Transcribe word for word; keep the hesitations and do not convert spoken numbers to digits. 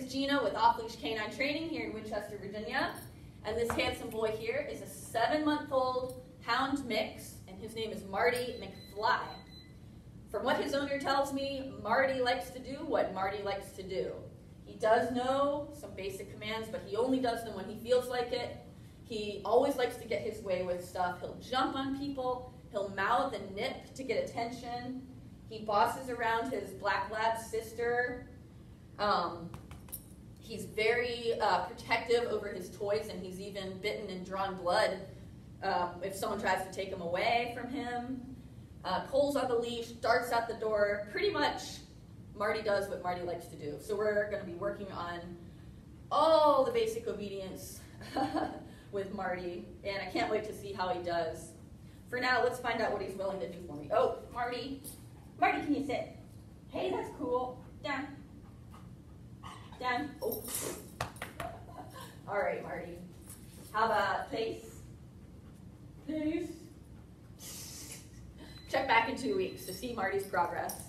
is Gina with Off Leash Canine Training here in Winchester, Virginia. And this handsome boy here is a seven-month-old hound mix, and his name is Marty McFly. From what his owner tells me, Marty likes to do what Marty likes to do. He does know some basic commands, but he only does them when he feels like it. He always likes to get his way with stuff. He'll jump on people. He'll mouth and nip to get attention. He bosses around his black lab sister. Um, he's very uh, protective over his toys, and he's even bitten and drawn blood um, if someone tries to take him away from him. Uh, pulls on the leash, darts out the door. Pretty much Marty does what Marty likes to do. So we're going to be working on all the basic obedience with Marty, and I can't wait to see how he does. For now, let's find out what he's willing to do for me. Oh, Marty. Marty, can you sit? Hey, that's cool. Down. Down. Oh. All right, Marty. How about place? Place. Check back in two weeks to see Marty's progress.